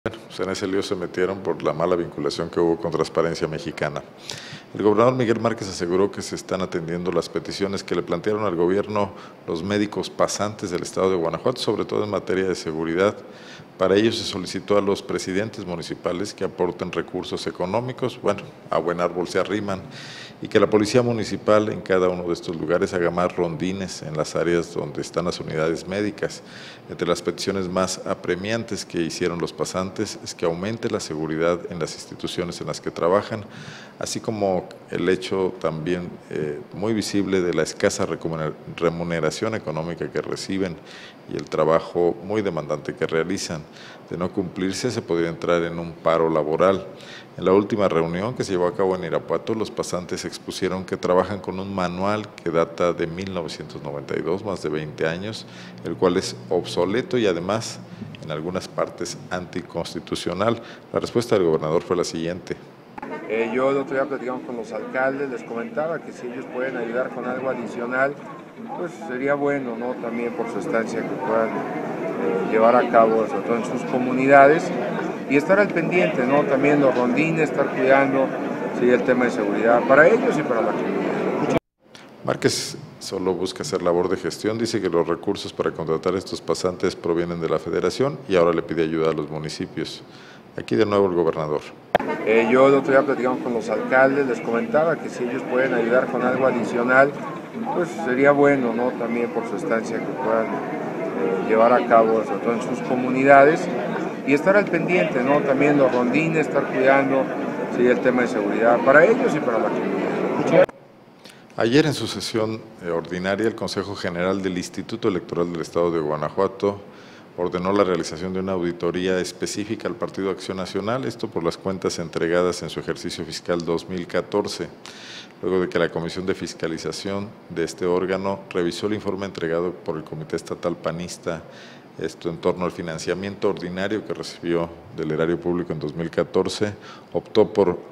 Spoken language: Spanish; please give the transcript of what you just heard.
Pues en ese lío se metieron por la mala vinculación que hubo con Transparencia Mexicana. El gobernador Miguel Márquez aseguró que se están atendiendo las peticiones que le plantearon al gobierno los médicos pasantes del estado de Guanajuato, sobre todo en materia de seguridad. Para ello se solicitó a los presidentes municipales que aporten recursos económicos, bueno, a buen árbol se arriman, y que la policía municipal en cada uno de estos lugares haga más rondines en las áreas donde están las unidades médicas. Entre las peticiones más apremiantes que hicieron los pasantes es que aumente la seguridad en las instituciones en las que trabajan, así como el hecho también muy visible de la escasa remuneración económica que reciben y el trabajo muy demandante que realizan. De no cumplirse, se podría entrar en un paro laboral. En la última reunión que se llevó a cabo en Irapuato, los pasantes expusieron que trabajan con un manual que data de 1992, más de 20 años, el cual es obsoleto y además en algunas partes anticonstitucional. La respuesta del gobernador fue la siguiente. Yo el otro día platicamos con los alcaldes, les comentaba que si ellos pueden ayudar con algo adicional, pues sería bueno, ¿no? También por su estancia que puedan llevar a cabo, sobre todo en sus comunidades, y estar al pendiente, ¿no? También los rondines, estar cuidando, sí, el tema de seguridad para ellos y para la comunidad. Márquez solo busca hacer labor de gestión, dice que los recursos para contratar a estos pasantes provienen de la Federación y ahora le pide ayuda a los municipios. Aquí de nuevo el gobernador. Yo el otro día platicamos con los alcaldes, les comentaba que si ellos pueden ayudar con algo adicional, pues sería bueno, ¿no? También por su estancia que puedan llevar a cabo, sobre todo en sus comunidades, y estar al pendiente, ¿no? También los rondines, estar cuidando, sí, el tema de seguridad para ellos y para la comunidad. Ayer en su sesión ordinaria, el Consejo General del Instituto Electoral del Estado de Guanajuato ordenó la realización de una auditoría específica al Partido Acción Nacional, esto por las cuentas entregadas en su ejercicio fiscal 2014, luego de que la Comisión de Fiscalización de este órgano revisó el informe entregado por el Comité Estatal Panista, esto en torno al financiamiento ordinario que recibió del erario público en 2014, optó por